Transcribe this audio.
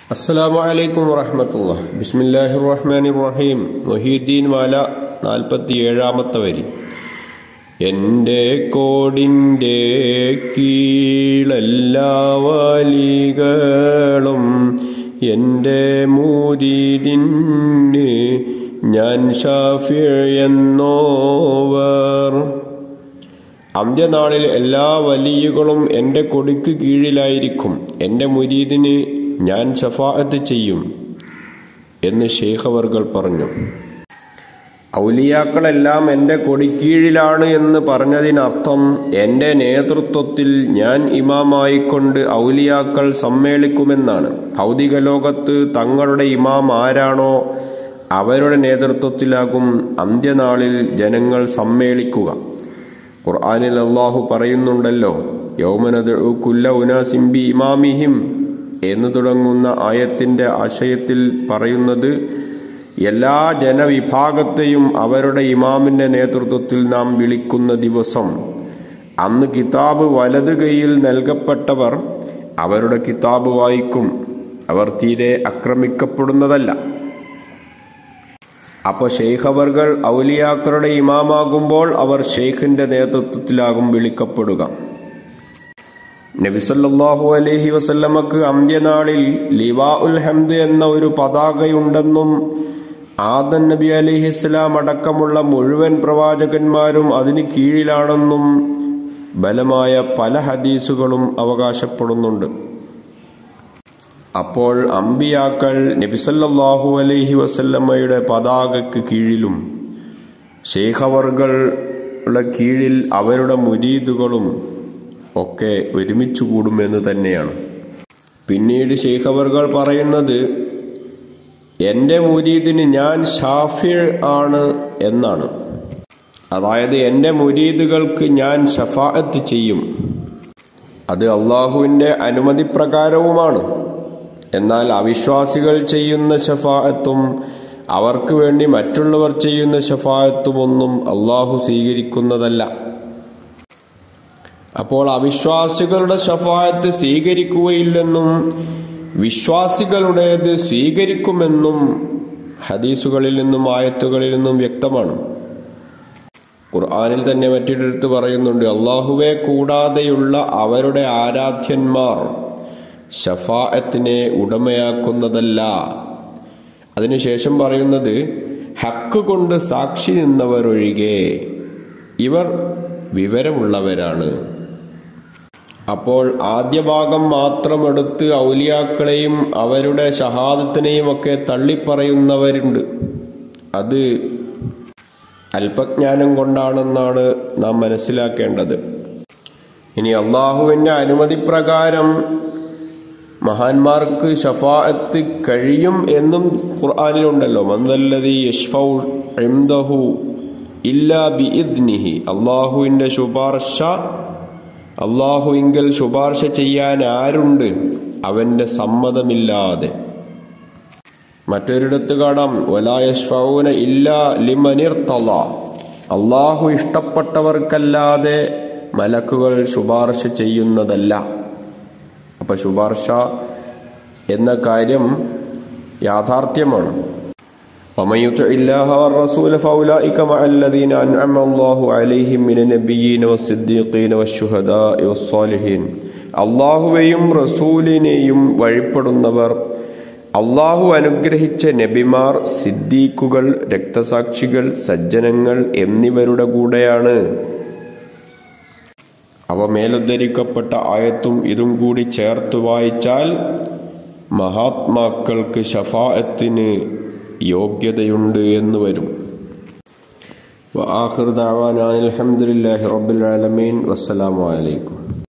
അസ്സലാമു അലൈക്കും വറഹ്മത്തുള്ളാഹി. ബിസ്മില്ലാഹിർ റഹ്മാനിർ റഹീം. മുഹീദ്ദീൻ വാല 47-ാമത്തെ വരി. എന്റെ കോടിന്റെ കീഴെല്ലാ വലികളും എന്റെ മുരീദിന് ഞാൻ ശാഫിഈ എന്നോവർ. അന്ത്യനാളിൽ എല്ലാ വലിയുകളും എന്റെ കൊടിക്ക് കീഴിലായിരിക്കും. എന്റെ മുരീദിന് ഞാൻ ശഫാഅത്ത് ചെയ്യും എന്ന് ശൈഖ് അവർകൾ പറഞ്ഞു. ഔലിയാക്കളെല്ലാം എന്റെ കൊടിക്കീഴിലാണ് എന്ന് പറഞ്ഞതിനർത്ഥം എന്റെ നേതൃത്വത്തിൽ ഞാൻ ഇമാമായിക്കൊണ്ട് ഔലിയാക്കൾ സമ്മേളിക്കുമെന്നാണ്. ഭൗതിക ലോകത്ത് തങ്ങളുടെ ഇമാം ആരാണോ അവരുടെ നേതൃത്വത്തിലാകും അന്ത്യനാളിൽ ജനങ്ങൾ സമ്മേളിക്കുക. ഖുർആനിൽ അല്ലാഹു പറയുന്നുണ്ടല്ലോ, യൗമ നദ്ഉ കുല്ല ഉനാസിൻ ബി ഇമാമിഹിം എന്ന് തുടങ്ങുന്ന ആയത്തിന്റെ ആശയത്തിൽ പറയുന്നത്, എല്ലാ ജനവിഭാഗത്തെയും അവരുടെ ഇമാമിന്റെ നേതൃത്വത്തിൽ നാം വിളിക്കുന്ന ദിവസം. അന്ന് കിതാബ് വലത് കൈയിൽ നൽകപ്പെട്ടവർ അവരുടെ കിതാബ് വായിക്കും. അവർ തീരെ ആക്രമിക്കപ്പെടുന്നതല്ല. അപ്പോൾ ശൈഖ് അവർകൾ ഔലിയാക്കളുടെ ഇമാമാകുമ്പോൾ അവർ ശൈഖിന്റെ നേതൃത്വത്തിലാകും വിളിക്കപ്പെടുക. നബി സല്ലല്ലാഹു അലൈഹി വസല്ലമക്ക് അന്ത്യനാളിൽ ലിവാഉൽ ഹംദ് എന്ന ഒരു പതാകയുണ്ടെന്നും ആദം നബി അലൈഹിസ്സലാം അടക്കമുള്ള മുഴുവൻ പ്രവാചകന്മാരും അതിന് കീഴിലാണെന്നും ബലമായ പല ഹദീസുകളും അവകാശപ്പെടുന്നുണ്ട്. അപ്പോൾ അമ്പിയാക്കൾ നബി സല്ലല്ലാഹു അലൈഹി വസല്ലമയുടെ പതാകയ്ക്ക് കീഴിലും ശൈഖ് അവർകളുടെ കീഴിൽ അവരുടെ മുരീദുകളും ഒക്കെ ഒരുമിച്ചു കൂടുമെന്ന് തന്നെയാണ്. പിന്നീട് ശൈഖ് അവർകൾ പറയുന്നത്, എന്റെ മുരീദിന് ഞാൻ ശാഫിഈ ആണ് എന്നാണ്. അതായത് എന്റെ മുരീദുകൾക്ക് ഞാൻ ശഫാഅത്ത് ചെയ്യും. അത് അള്ളാഹുവിന്റെ അനുമതി പ്രകാരവുമാണ്. എന്നാൽ അവിശ്വാസികൾ ചെയ്യുന്ന ശഫാഅത്തും അവർക്ക് വേണ്ടി മറ്റുള്ളവർ ചെയ്യുന്ന ശഫാഅത്തുമൊന്നും അള്ളാഹു സ്വീകരിക്കുന്നതല്ല. അപ്പോൾ അവിശ്വാസികളുടെ ശഫാഅത്ത് സ്വീകരിക്കുകയില്ലെന്നും വിശ്വാസികളുടേത് സ്വീകരിക്കുമെന്നും ഹദീസുകളിൽ നിന്നും ആയത്തുകളിൽ നിന്നും വ്യക്തമാണ്. ഖുർആനിൽ തന്നെ മറ്റൊരിടത്ത് പറയുന്നുണ്ട്, അള്ളാഹുവെ കൂടാതെയുള്ള അവരുടെ ആരാധ്യന്മാർ ശഫാഅത്തിനെ ഉടമയാക്കുന്നതല്ല. അതിനുശേഷം പറയുന്നത്, ഹക്ക് കൊണ്ട് സാക്ഷി നിന്നവരൊഴികെ ഇവർ വിവരമുള്ളവരാണ്. അപ്പോൾ ആദ്യ ഭാഗം മാത്രമെടുത്ത് ഔലിയാക്കളെയും അവരുടെ ഷഹാദത്തിനെയും ഒക്കെ തള്ളിപ്പറയുന്നവരുണ്ട്. അത് അല്പജ്ഞാനം കൊണ്ടാണെന്നാണ് നാം മനസ്സിലാക്കേണ്ടത്. ഇനി അള്ളാഹുവിന്റെ അനുമതി പ്രകാരം മഹാന്മാർക്ക് ഷഫാഅത്ത് കഴിയും എന്നും ഖുർആനിലുണ്ടല്ലോ, മൻദല്ലദീ യശ്ഫഉ ഇൻദഹു ഇല്ലാ ബിഇദ്നിഹി. അള്ളാഹുവിന്റെ ശുപാർശ, അള്ളാഹുവിങ്കൽ ശുപാർശ ചെയ്യാൻ ആരുണ്ട് അവന്റെ സമ്മതമില്ലാതെ. മറ്റൊരിടത്ത് കാണാം, വലാ യശ്ഫഊന ഇല്ലാ ലിമനിർതള. അള്ളാഹു ഇഷ്ടപ്പെട്ടവർക്കല്ലാതെ മലക്കുകൾ ശുപാർശ ചെയ്യുന്നതല്ല. അപ്പൊ ശുപാർശ എന്ന കാര്യം യാഥാർത്ഥ്യമാണ്. ومن يطع الله والرسول فأولئك مع الذين أنعم الله عليهم من النبيين والصديقين والشهداء والصالحين. അള്ളാഹുവെയും റസൂലിനെയും വഴിപ്പെടുന്നവർ അള്ളാഹു അനുഗ്രഹിച്ച നബിമാർ, സിദ്ദീഖുകൾ, രക്തസാക്ഷികൾ, സജ്ജനങ്ങൾ എന്നിവരുടെ കൂടെയാണ്. അവ മേലുദ്ധരിക്കപ്പെട്ട ആയത്തും ഇതും കൂടി ചേർത്ത് വായിച്ചാൽ മഹാത്മാക്കൾക്ക് ശഫാഅത്തിന് യോഗ്യതയുണ്ട് എന്ന് വരും. വആഖിറു ദഅവാനാ അൽഹംദുലില്ലാഹി റബ്ബിൽ ആലമീൻ. വസ്സലാമു അലൈക്കും.